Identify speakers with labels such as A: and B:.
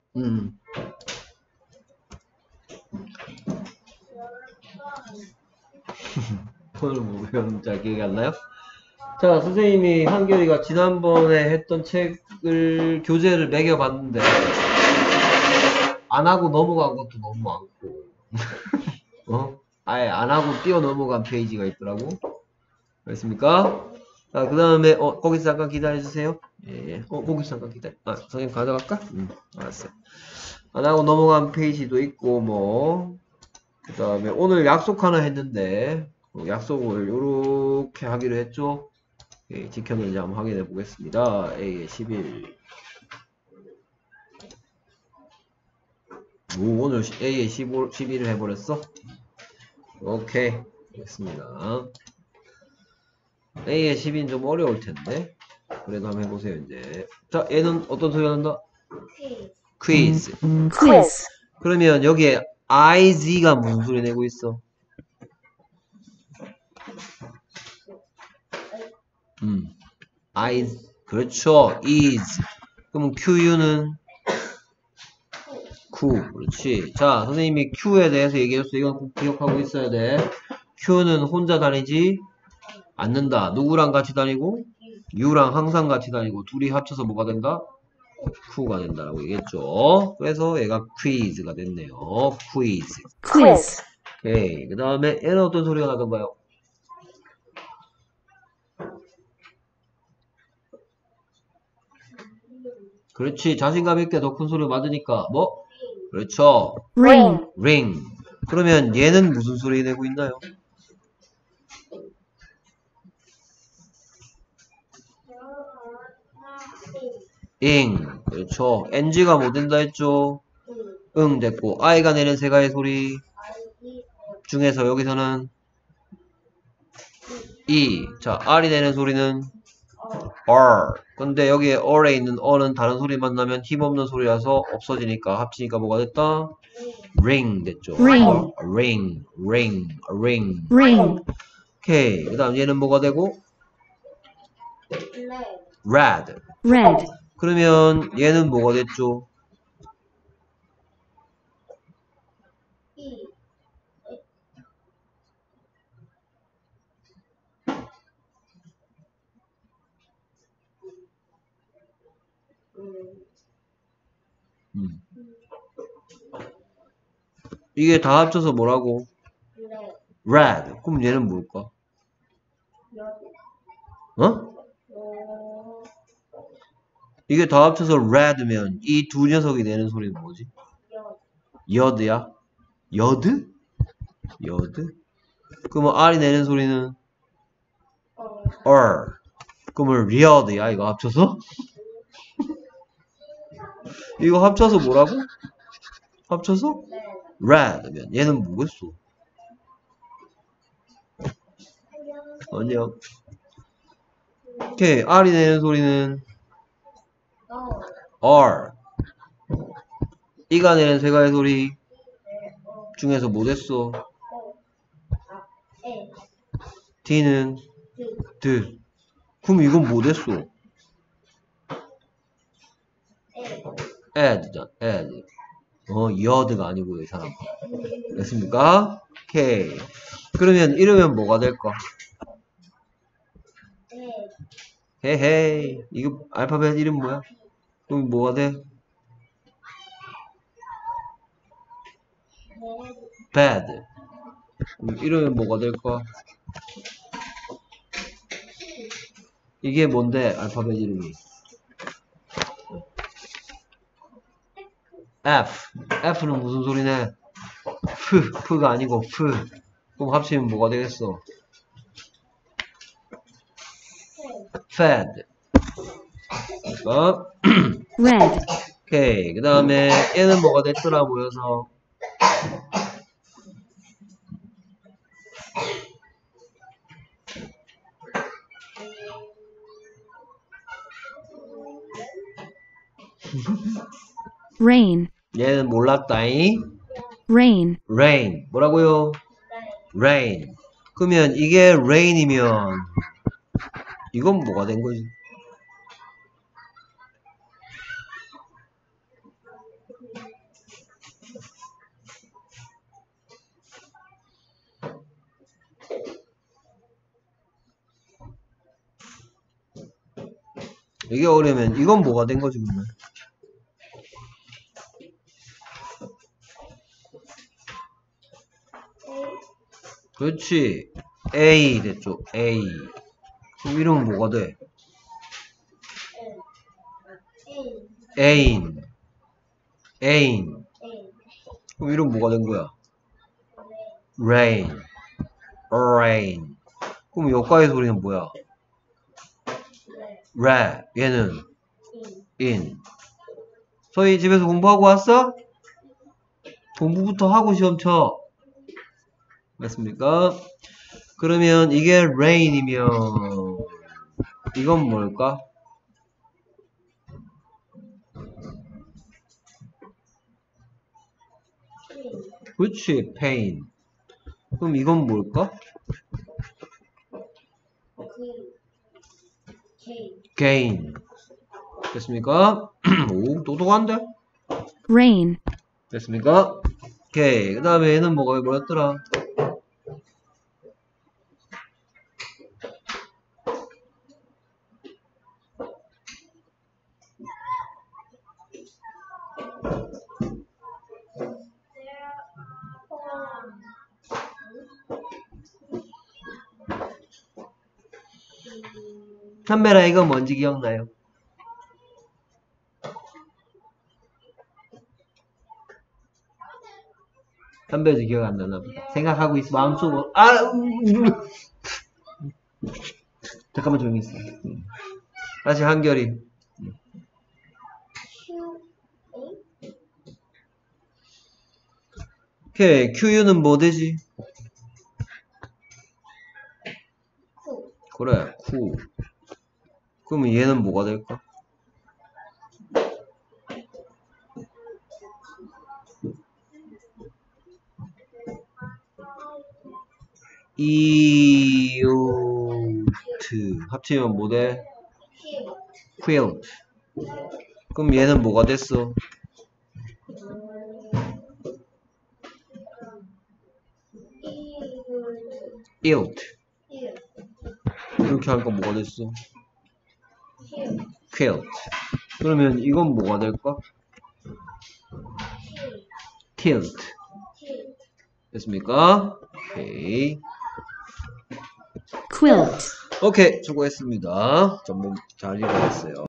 A: 음. 오늘 뭐 배웠는지 잘 기억이 안 나요? 자, 선생님이 한결이가 지난번에 했던 책을 교재를 매겨봤는데 안 하고 넘어간 것도 너무 많고 아예 안 하고 뛰어 넘어간 페이지가 있더라고. 그렇습니까? 자, 그 다음에 거기서 잠깐 기다려주세요. 예. 거기서 잠깐 기다려. 선생님 가져갈까? 알았어요. 안 하고 넘어간 페이지도 있고 그 다음에 오늘 약속 하나 했는데 약속을 요렇게 하기로 했죠. 예, 지켰는지 한번 확인해 보겠습니다. A의 11. 오늘 A의 11을 해버렸어? 오케이. 됐습니다. A의 10인 좀 어려울 텐데. 그래도 한번 해보세요, 이제. 자, 얘는 어떤 소리가 난다? quiz.
B: quiz,
A: 그러면 여기에 IZ가 무슨 소리 내고 있어? is. 그렇죠. is. 그럼 QU는? Q. 그렇지. 자, 선생님이 Q에 대해서 얘기했어. 이건 꼭 기억하고 있어야 돼. Q는 혼자 다니지 않는다. 누구랑 같이 다니고? U랑 항상 같이 다니고 둘이 합쳐서 뭐가 된다? Q가 된다라고 얘기했죠. 그래서 얘가 quiz가 됐네요. quiz.
B: quiz,
A: 오케이. 그 다음에 얘는 어떤 소리가 나던가요? 그렇지. 자신감 있게 더 큰 소리를 맞으니까 뭐? 그렇죠.
B: ring,
A: ring. 그러면 얘는 무슨 소리 내고 있나요? ing. 그렇죠. ng가 뭐 된다 했죠? 응 됐고 i가 내는 세 가지 소리 중에서 여기서는 e. 자, r이 내는 소리는 r. 근데 여기에 r에 있는 어는 다른 소리 만나면 힘없는 소리라서 없어지니까 합치니까 뭐가 됐다? ring 됐죠.
B: ring,
A: ring, ring, ring.
B: ring,
A: 오케이. 그 다음 얘는 뭐가 되고? red.
B: red,
A: 그러면 얘는 뭐가 됐죠? 이게 다 합쳐서 뭐라고? red. 그럼 얘는 뭘까? 이게 다 합쳐서 red면 이 두 녀석이 내는 소리는 뭐지? 여드야? 여드? 여드? 그러면 R이 내는 소리는 그러면 리어드야 이거 합쳐서? 이거 합쳐서 뭐라고? 합쳐서? red면 얘는 뭐겠어? 안녕. 오케이. R이 내는 소리는 R. E가 내는 세 가지 소리 중에서 뭐 됐어? D는 드. 그럼 이건 뭐 됐어? add잖아. add. 여드가 아니고요, 이 사람. 됐습니까? 오케이. 그러면 이러면 뭐가 될까? 헤헤이. 이거 알파벳 이름 뭐야? 그럼 뭐가 돼? bad. 이러면 뭐가 될까? 이게 뭔데? 알파벳 이름이. F. F는 무슨 소리네? F가 아니고 F. 그럼 합치면 뭐가 되겠어? fed.
B: red,
A: 오케이. 그 다음에 얘는 뭐가 됐더라 모여서
B: rain,
A: 얘는 몰랐다잉.
B: rain,
A: rain. 뭐라고요? rain. 그러면 이게 rain이면 이건 뭐가 된 거지? 이게 어려면 이건 뭐가 된 거지 그러면? 그렇지. A 됐죠. A. 그럼 이름은 뭐가 돼? 애인. 애인. 그럼 이름 뭐가 된 거야? Rain. Rain. 그럼 여기까지 소리는 뭐야? Re. 얘는 in. 소희 집에서 공부하고 왔어? 공부부터 하고 시험 쳐. 맞습니까? 그러면 이게 rain이면 이건 뭘까? 그렇지, pain. 그럼 이건 뭘까? gain. 됐습니까? 오, 똑똑한데?
B: rain,
A: 됐습니까? 오케이. 그 다음에 얘는 뭐였더라? 선배라 이거 뭔지 기억나요? 선배도 기억 안 나나 보다. 생각하고 있어. 마음속으로. 잠깐만 조용히 있어. 다시 한결이. 오케이. QU는 뭐 되지? 그래. Q. 그러면 얘는 뭐가 될까? 이오트 합치면 뭐 돼? quilt. 그럼 얘는 뭐가 됐어? ilt. 이렇게 하니까 뭐가 됐어? quilt. 그러면 이건 뭐가 될까? tilt. 됐습니까? 오케이.
B: quilt.
A: 오케이, 수고했습니다. 전부 잘 읽어냈어요.